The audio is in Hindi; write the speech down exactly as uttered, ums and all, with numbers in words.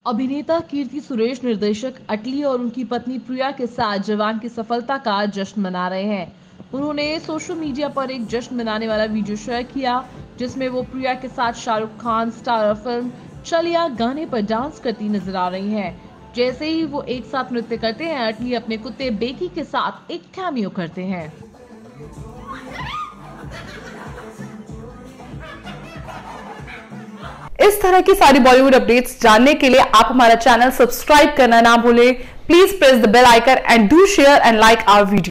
अभिनेता कीर्ति सुरेश निर्देशक अटली और उनकी पत्नी प्रिया के साथ जवान की सफलता का जश्न मना रहे हैं। उन्होंने सोशल मीडिया पर एक जश्न मनाने वाला वीडियो शेयर किया, जिसमें वो प्रिया के साथ शाहरुख खान स्टारर फिल्म चलिया गाने पर डांस करती नजर आ रही हैं। जैसे ही वो एक साथ नृत्य करते हैं, अटली अपने कुत्ते बेकी के साथ एक कैमियो करते हैं। इस तरह की सारी बॉलीवुड अपडेट्स जानने के लिए आप हमारा चैनल सब्सक्राइब करना ना भूलें। Please press the bell icon and do share and like our video.